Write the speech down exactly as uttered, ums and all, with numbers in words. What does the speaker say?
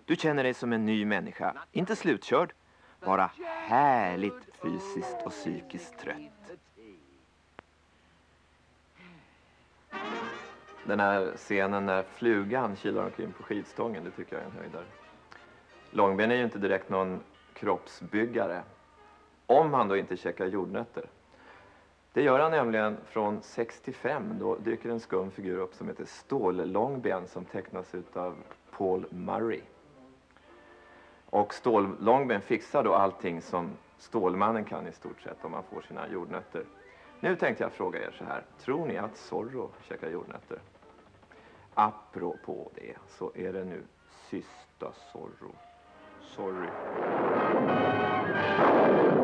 Du känner dig som en ny människa, inte slutkörd, bara härligt fysiskt och psykiskt trött. Den här scenen när flugan kilar omkring på skidstången, det tycker jag är en höjdare. Långben är ju inte direkt någon kroppsbyggare, om han då inte käkar jordnötter. Det gör han nämligen från sextiofem, då dyker en skum figur upp som heter Stål-Långben som tecknas av Paul Murray. Och Stål-Långben fixar då allting som Stålmannen kan i stort sett om man får sina jordnötter. Nu tänkte jag fråga er så här, tror ni att Zorro käkar jordnötter? Apropå det så är det nu sista Zorro. Sorry.